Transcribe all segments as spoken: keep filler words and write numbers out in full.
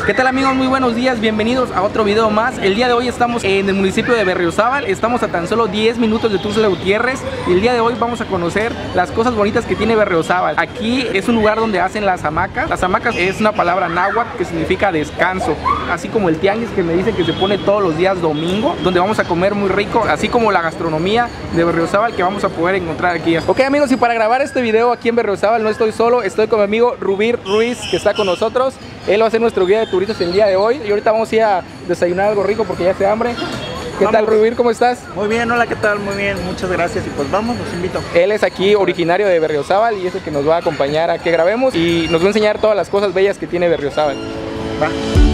¿Qué tal amigos? Muy buenos días, bienvenidos a otro video más. El día de hoy estamos en el municipio de Berriozábal, estamos a tan solo diez minutos de Tuxtla Gutiérrez y el día de hoy vamos a conocer las cosas bonitas que tiene Berriozábal. Aquí es un lugar donde hacen las hamacas. Las hamacas es una palabra náhuatl que significa descanso, así como el tianguis que me dicen que se pone todos los días domingo, donde vamos a comer muy rico, así como la gastronomía de Berriozábal que vamos a poder encontrar aquí. Ok amigos, y para grabar este video aquí en Berriozábal no estoy solo, estoy con mi amigo Rubir Ruiz, que está con nosotros. Él va a ser nuestro guía de turistas el día de hoy y ahorita vamos a ir a desayunar algo rico porque ya hace hambre. ¿Qué vamos. Tal, Rubir? ¿Cómo estás? Muy bien, hola, ¿qué tal? Muy bien, muchas gracias y pues vamos, los invito. Él es aquí originario de Berriozábal y es el que nos va a acompañar a que grabemos y nos va a enseñar todas las cosas bellas que tiene Berriozábal. Va.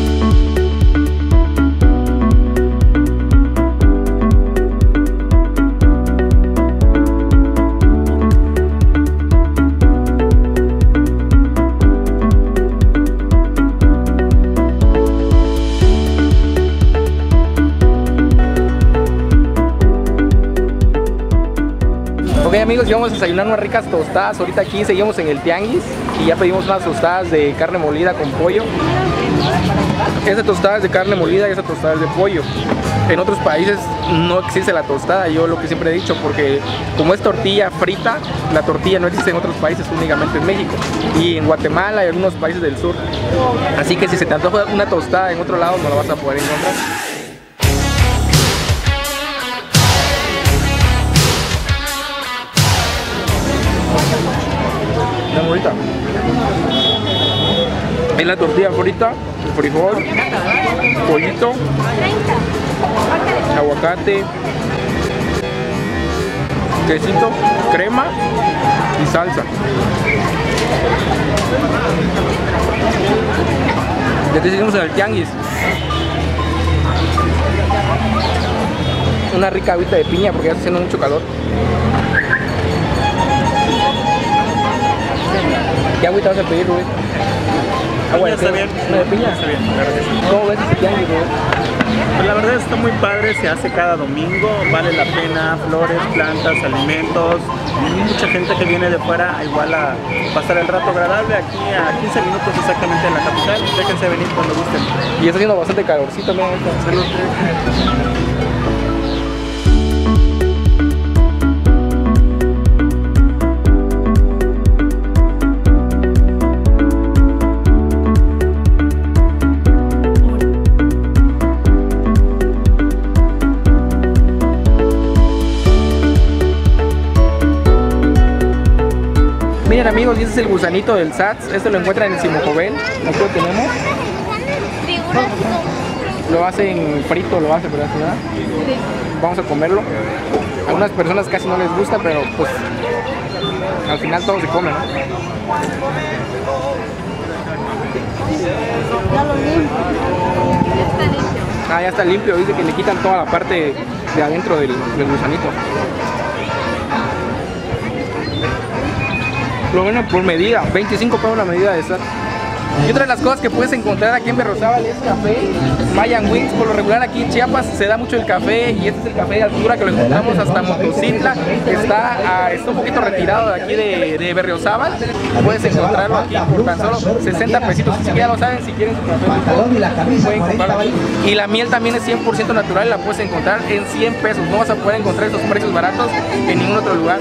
Ok amigos, ya vamos a desayunar unas ricas tostadas. Ahorita aquí seguimos en el tianguis y ya pedimos unas tostadas de carne molida con pollo. Esa tostada es de carne molida y esa tostada es de pollo. En otros países no existe la tostada, yo lo que siempre he dicho, porque como es tortilla frita, la tortilla no existe en otros países, únicamente en México y en Guatemala y algunos países del sur. Así que si se te antoja una tostada en otro lado no la vas a poder encontrar. La morita. Es la tortilla frita, el frijol, pollito, aguacate, quesito, crema y salsa. Ya te seguimos en el tianguis. Una rica agüita de piña porque ya está haciendo mucho calor. ¿Qué agüita vas a pedir, Rubén? Agua de piña. Está bien. ¿Una de piña? Está bien, claro que sí. ¿Cómo ves este tianguis, Rubén? Pues la verdad está muy padre, se hace cada domingo, vale la pena, flores, plantas, alimentos, mucha gente que viene de fuera igual a pasar el rato agradable aquí a quince minutos exactamente en la capital, déjense venir cuando gusten. Y está haciendo bastante calorcito también. Salud. Miren amigos, y este es el gusanito del S A T S, este lo encuentran en Simojovel, aquí lo tenemos. Lo hacen frito, lo hacen, ¿verdad? Vamos a comerlo. A algunas personas casi no les gusta, pero pues al final todo se come, ¿no? Ya lo limpio. Ya está limpio. Ah, ya está limpio, dice que le quitan toda la parte de adentro del, del gusanito. Lo venden por medida, veinticinco pesos la medida de S A T S. Y otra de las cosas que puedes encontrar aquí en Berriozábal es café, Mayan Wings. Por lo regular aquí en Chiapas se da mucho el café y este es el café de altura que lo encontramos hasta Motocitla, que está, uh, está un poquito retirado de aquí de, de Berriozábal. Puedes encontrarlo aquí por tan solo sesenta pesitos. Así que ya lo saben, si quieren su café, pueden comprarlo aquí. Y la miel también es cien por ciento natural y la puedes encontrar en cien pesos. No vas a poder encontrar estos precios baratos en ningún otro lugar.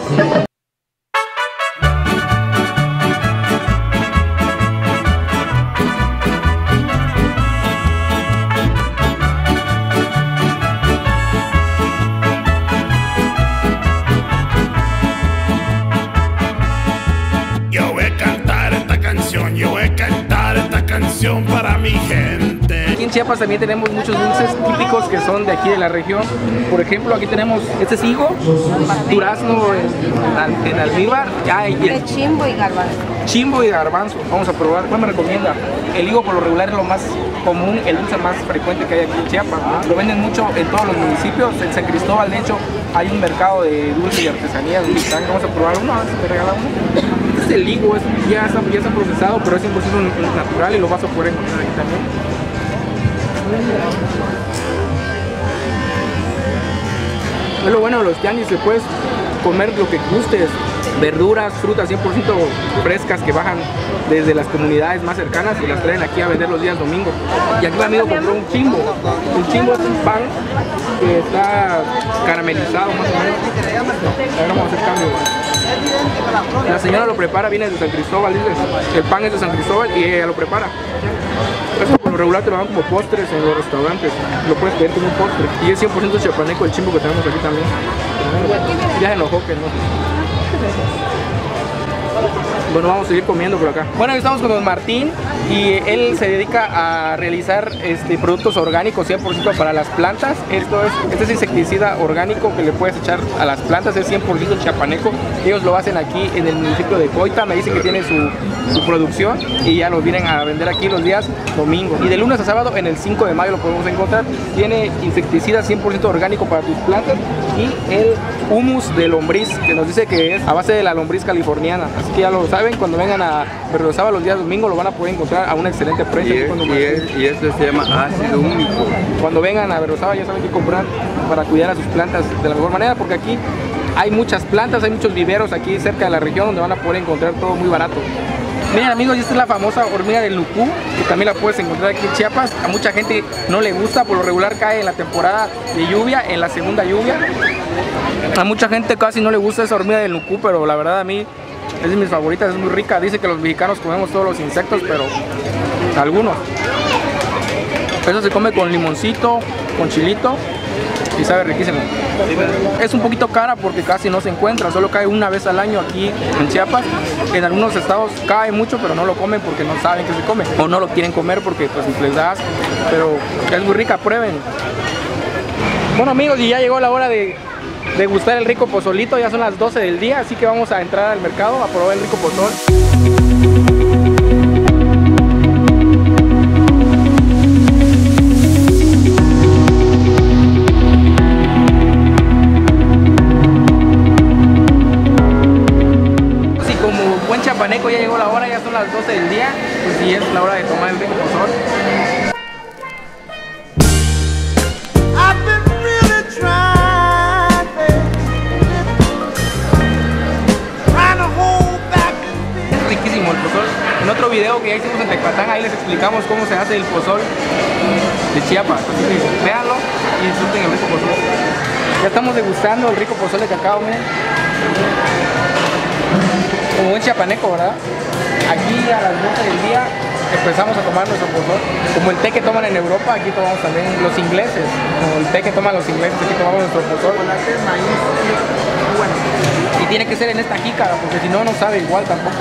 Para mi gente. Aquí en Chiapas también tenemos muchos dulces típicos que son de aquí de la región. Por ejemplo, aquí tenemos este es higo, durazno en, en almíbar, ah, y de chimbo y garbanzo. Chimbo y garbanzo. Vamos a probar. ¿Cuál me recomienda? El higo por lo regular es lo más común, el dulce más frecuente que hay aquí en Chiapas. Lo venden mucho en todos los municipios. En San Cristóbal, de hecho, hay un mercado de dulce y artesanía. Vamos a probar uno, a ver si te regala uno. Este es el higo, es, ya, está, ya está procesado, pero es cien por ciento natural y lo vas a poder encontrar aquí también. Es lo bueno de los tianguis, que puedes comer lo que gustes. verduras, frutas cien por ciento frescas que bajan desde las comunidades más cercanas y las traen aquí a vender los días domingo. Y aquí mi amigo compró un chimbo. Un chimbo es un pan que está caramelizado más o menos. Ahora vamos a hacer cambio. La señora lo prepara, viene de San Cristóbal, dice. El pan es de San Cristóbal y ella lo prepara. Eso por lo regular te lo dan como postres en los restaurantes. Lo puedes pedir como un postre. Y es cien por ciento chapaneco el chimbo que tenemos aquí también. Ya se enojó que no. Bueno, vamos a seguir comiendo por acá. Bueno, estamos con don Martín y él se dedica a realizar este, productos orgánicos cien por ciento para las plantas. Esto es, este es insecticida orgánico que le puedes echar a las plantas, es cien por ciento chapaneco. Ellos lo hacen aquí en el municipio de Coita, me dicen que tiene su, su producción y ya lo vienen a vender aquí los días domingos. Y de lunes a sábado en el cinco de mayo lo podemos encontrar. Tiene insecticida cien por ciento orgánico para tus plantas y el humus de lombriz, que nos dice que es a base de la lombriz californiana. Así que ya lo saben, cuando vengan a Berriozábal los días domingos lo van a poder encontrar a un excelente precio. Y, es, y, es, y esto se llama ácido úmico. Cuando vengan a Berriozábal ya saben qué comprar para cuidar a sus plantas de la mejor manera, porque aquí hay muchas plantas, hay muchos viveros aquí cerca de la región donde van a poder encontrar todo muy barato. Miren amigos, esta es la famosa hormiga del nucú, que también la puedes encontrar aquí en Chiapas. A mucha gente no le gusta, por lo regular cae en la temporada de lluvia, en la segunda lluvia. A mucha gente casi no le gusta esa hormiga del nucú, pero la verdad a mí es de mis favoritas, es muy rica. Dice que los mexicanos comemos todos los insectos, pero algunos. Eso se come con limoncito, con chilito y sabe riquísimo. Es un poquito cara porque casi no se encuentra, solo cae una vez al año aquí en Chiapas. En algunos estados cae mucho, pero no lo comen porque no saben que se come o no lo quieren comer porque pues les da asco. Pero es muy rica, prueben. Bueno amigos, y ya llegó la hora de degustar el rico pozolito. Ya son las doce del día, así que vamos a entrar al mercado a probar el rico pozol. Así como buen chapaneco ya llegó la hora, ya son las doce del día, pues sí es la hora de tomar el rico pozol. El pozol. En otro video que ya hicimos en Tecpatán, ahí les explicamos cómo se hace el pozol de Chiapas. Así que véanlo y disfruten el rico pozol. Ya estamos degustando el rico pozol de cacao, miren. Como buen chiapaneco, ¿verdad? Aquí a las doce del día empezamos a tomar nuestro pozol. Como el té que toman en Europa, aquí tomamos también los ingleses. Como el té que toman los ingleses, aquí tomamos nuestro pozol. Y tiene que ser en esta jícara, porque si no, no sabe igual tampoco.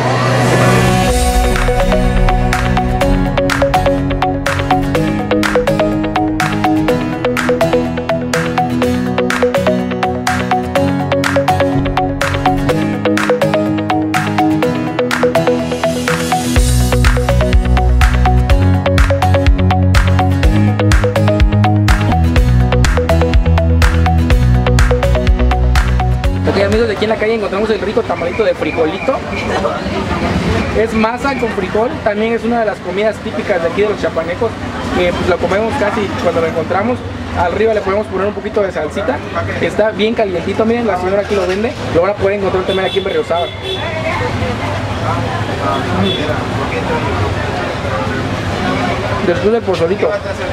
Ok amigos, de aquí en la calle encontramos el rico tamalito de frijolito. Es masa con frijol, también es una de las comidas típicas de aquí de los chapanecos, que pues lo comemos casi cuando lo encontramos. Arriba le podemos poner un poquito de salsita, que está bien calientito, miren, la señora aquí lo vende. Lo van a poder encontrar también aquí en Berriozábal. Después del pozolito.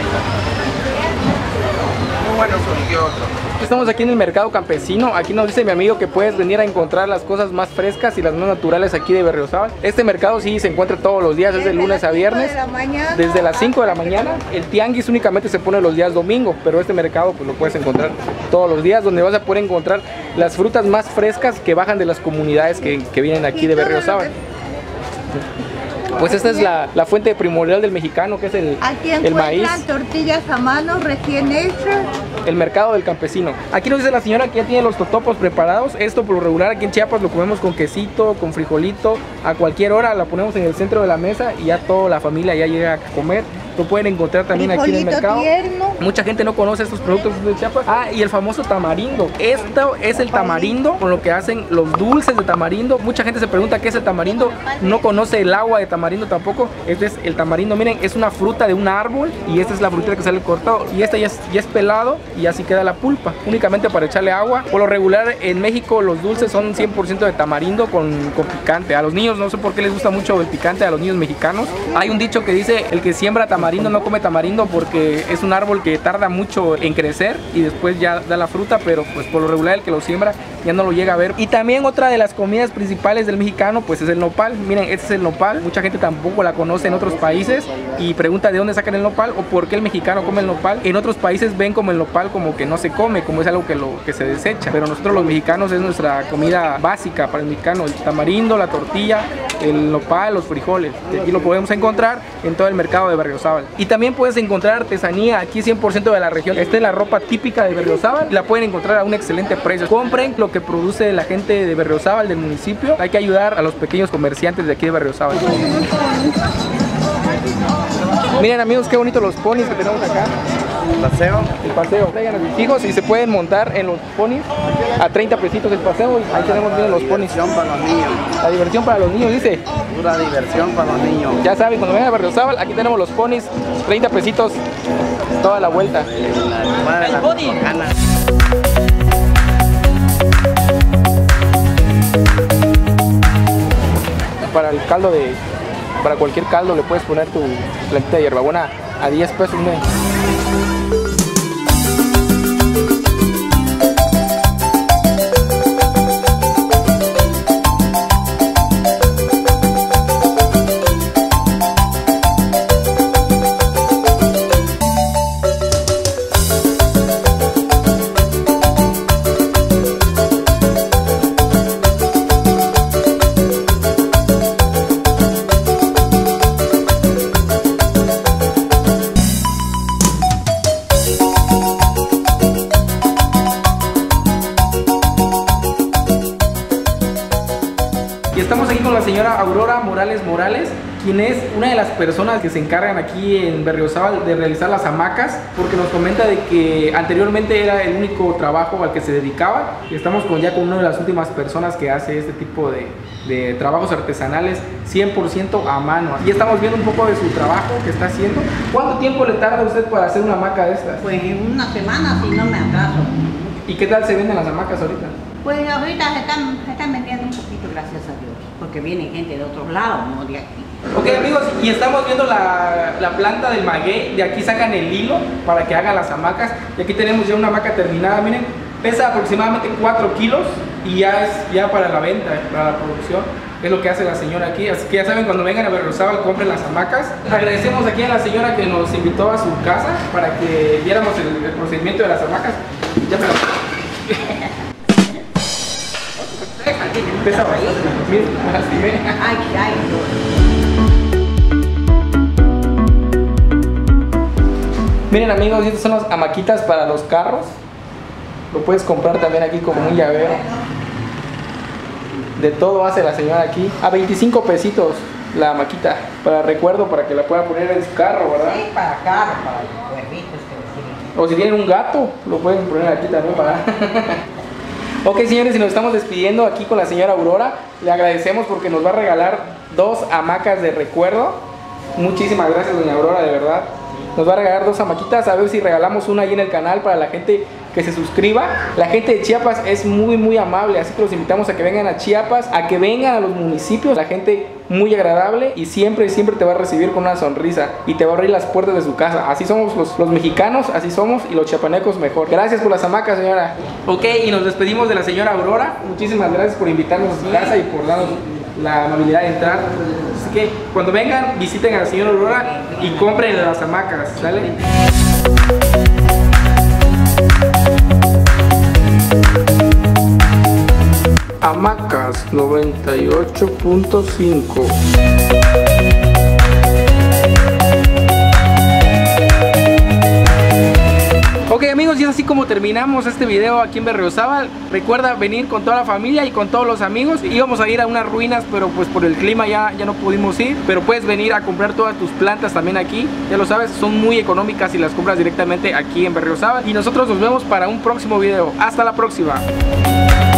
Bueno, surgió otro. Estamos aquí en el mercado campesino. Aquí nos dice mi amigo que puedes venir a encontrar las cosas más frescas y las más naturales aquí de Berriozábal. Este mercado sí se encuentra todos los días, desde lunes a viernes, desde las cinco de la mañana. El tianguis únicamente se pone los días domingo, pero este mercado pues lo puedes encontrar todos los días, donde vas a poder encontrar las frutas más frescas que bajan de las comunidades que, que vienen aquí de Berriozábal. Pues esta es la, la fuente primordial del mexicano, que es el, Aquí el maíz. encuentran tortillas a mano recién hechas. El mercado del campesino. Aquí nos dice la señora que ya tiene los totopos preparados. Esto por lo regular aquí en Chiapas lo comemos con quesito, con frijolito. A cualquier hora la ponemos en el centro de la mesa y ya toda la familia ya llega a comer. lo pueden encontrar también aquí en el Frijolito mercado. tierno. Mucha gente no conoce estos productos de Chiapas. Ah, y el famoso tamarindo. Esto es el tamarindo con lo que hacen los dulces de tamarindo. Mucha gente se pregunta qué es el tamarindo. No conoce el agua de tamarindo tampoco. Este es el tamarindo. Miren, es una fruta de un árbol y esta es la frutita que sale cortado. Y este ya es, ya es pelado y así queda la pulpa. Únicamente para echarle agua. Por lo regular en México los dulces son cien por ciento de tamarindo con, con picante. A los niños no sé por qué les gusta mucho el picante a los niños mexicanos. Hay un dicho que dice el que siembra tamarindo no come tamarindo porque es un árbol que tarda mucho en crecer y después ya da la fruta, pero pues por lo regular el que lo siembra ya no lo llega a ver. Y también otra de las comidas principales del mexicano pues es el nopal. Miren, este es el nopal. Mucha gente tampoco la conoce en otros países y pregunta de dónde sacan el nopal o por qué el mexicano come el nopal. En otros países ven como el nopal como que no se come, como es algo que, lo, que se desecha, pero nosotros los mexicanos es nuestra comida básica para el mexicano, el tamarindo, la tortilla, el nopal, los frijoles. Y aquí lo podemos encontrar en todo el mercado de Berriozábal. Y también puedes encontrar artesanía aquí cien por ciento de la región. Esta es la ropa típica de Berriozábal y la pueden encontrar a un excelente precio. Compren lo que produce la gente de Berriozábal, del municipio. Hay que ayudar a los pequeños comerciantes de aquí de Berriozábal. Miren amigos, qué bonitos los ponis que tenemos acá. Paseo. El paseo. Traigan a sus hijos y se pueden montar en los ponis a treinta pesitos el paseo. Y ahí tenemos bien los ponis. Diversión para los niños. La diversión para los niños, dice. Pura diversión para los niños. Ya saben, cuando vengan a Berriozábal, aquí tenemos los ponis, treinta pesitos toda la vuelta. El pony. Para el caldo de, para cualquier caldo le puedes poner tu plantita de hierbabuena a diez pesos. Miren. Y estamos aquí con la señora Aurora Morales Morales, quien es una de las personas que se encargan aquí en Berriozábal de realizar las hamacas, porque nos comenta de que anteriormente era el único trabajo al que se dedicaba y estamos con, ya con una de las últimas personas que hace este tipo de, de trabajos artesanales cien por ciento a mano. Y estamos viendo un poco de su trabajo que está haciendo. ¿Cuánto tiempo le tarda a usted para hacer una hamaca de estas? Pues en una semana, si no me atraso. ¿Y qué tal se venden las hamacas ahorita? Pues ahorita se están, se están vendiendo un poquito, gracias a Dios, porque viene gente de otros lados, no de aquí. Ok amigos, y estamos viendo la, la planta del maguey. De aquí sacan el hilo para que hagan las hamacas. Y aquí tenemos ya una hamaca terminada, miren. Pesa aproximadamente cuatro kilos y ya es ya para la venta, para la producción. Es lo que hace la señora aquí. Así que ya saben, cuando vengan a Berriozábal, compren las hamacas. Agradecemos aquí a la señora que nos invitó a su casa para que viéramos el, el procedimiento de las hamacas. Ya me la... Pesa bastante. Miren, así ven. Ay, ay, Miren amigos, estas son las hamaquitas para los carros. Lo puedes comprar también aquí como un llavero. De todo hace la señora aquí. A veinticinco pesitos la hamaquita. Para recuerdo, para que la pueda poner en su carro, ¿verdad? sí, para acá, para los perritos que lo O si tienen un gato, lo pueden poner aquí también para... Ok señores, y nos estamos despidiendo aquí con la señora Aurora. Le agradecemos porque nos va a regalar dos hamacas de recuerdo. Muchísimas gracias doña Aurora, de verdad. Nos va a regalar dos hamaquitas, a ver si regalamos una ahí en el canal para la gente que se suscriba. La gente de Chiapas es muy muy amable, así que los invitamos a que vengan a Chiapas, a que vengan a los municipios. La gente muy agradable y siempre siempre te va a recibir con una sonrisa y te va a abrir las puertas de su casa. Así somos los, los mexicanos, así somos, y los chiapanecos mejor. Gracias por las hamacas, señora. Ok, y nos despedimos de la señora Aurora. Muchísimas gracias por invitarnos a su casa y por darnos la amabilidad de entrar. Así que cuando vengan, visiten a la señora Aurora y compren las hamacas, ¿sale? Hamacas noventa y ocho punto cinco. Ok amigos, y es así como como terminamos este video aquí en Berriozábal. Recuerda venir con toda la familia y con todos los amigos. Íbamos a ir a unas ruinas, pero pues por el clima ya, ya no pudimos ir. Pero puedes venir a comprar todas tus plantas también aquí. Ya lo sabes, son muy económicas y las compras directamente aquí en Berriozábal. Y nosotros nos vemos para un próximo video. Hasta la próxima.